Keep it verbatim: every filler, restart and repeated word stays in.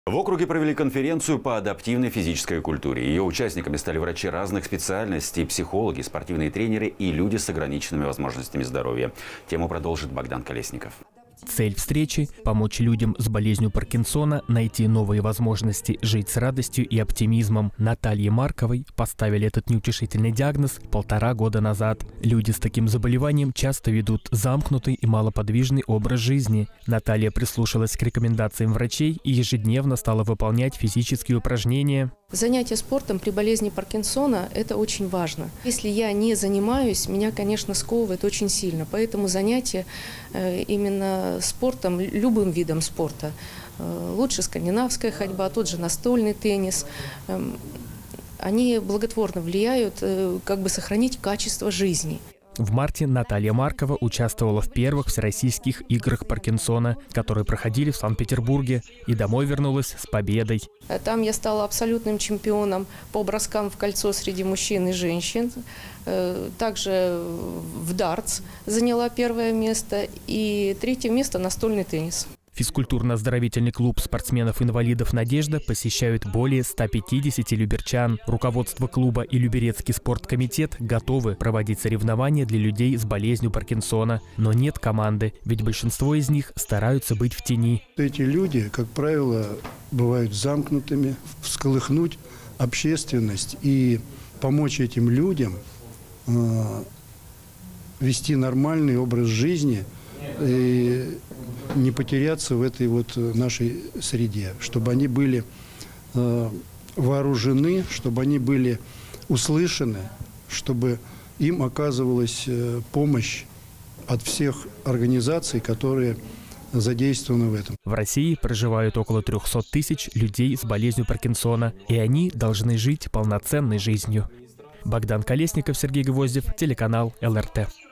В округе провели конференцию по адаптивной физической культуре. Ее участниками стали врачи разных специальностей, психологи, спортивные тренеры и люди с ограниченными возможностями здоровья. Тему продолжит Богдан Колесников. Цель встречи – помочь людям с болезнью Паркинсона найти новые возможности жить с радостью и оптимизмом. Наталье Марковой поставили этот неутешительный диагноз полтора года назад. Люди с таким заболеванием часто ведут замкнутый и малоподвижный образ жизни. Наталья прислушалась к рекомендациям врачей и ежедневно стала выполнять физические упражнения. Занятие спортом при болезни Паркинсона – это очень важно. Если я не занимаюсь, меня, конечно, сковывает очень сильно. Поэтому занятия именно спортом, любым видом спорта, лучше скандинавская ходьба, тот же настольный теннис, они благотворно влияют, как бы сохранить качество жизни. В марте Наталья Маркова участвовала в первых всероссийских играх Паркинсона, которые проходили в Санкт-Петербурге, и домой вернулась с победой. Там я стала абсолютным чемпионом по броскам в кольцо среди мужчин и женщин. Также в дартс заняла первое место и третье место настольный теннис. Физкультурно-оздоровительный клуб спортсменов-инвалидов «Надежда» посещают более ста пятидесяти люберчан. Руководство клуба и Люберецкий спорткомитет готовы проводить соревнования для людей с болезнью Паркинсона. Но нет команды, ведь большинство из них стараются быть в тени. Эти люди, как правило, бывают замкнутыми. Всколыхнуть общественность и помочь этим людям э, вести нормальный образ жизни и не потеряться в этой вот нашей среде, чтобы они были э, вооружены, чтобы они были услышаны, чтобы им оказывалась э, помощь от всех организаций, которые задействованы в этом. В России проживают около трёхсот тысяч людей с болезнью Паркинсона, и они должны жить полноценной жизнью. Богдан Колесников, Сергей Гвоздев, телеканал эл эр тэ.